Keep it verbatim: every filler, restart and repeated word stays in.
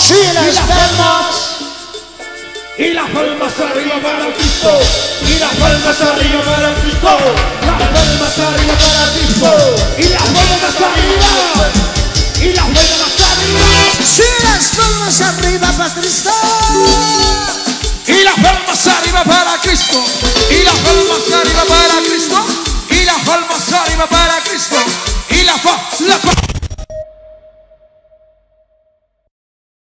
Sí, las palmas. Y las palmas arriba para Cristo. Y las palmas arriba para Cristo. Las palmas arriba para Cristo. Y las palmas arriba. Y las palmas arriba. Sí, las palmas arriba para Cristo. Y las palmas arriba para Cristo. Y las palmas arriba para Cristo. Y las palmas arriba para Cristo. Y la pa, la pa.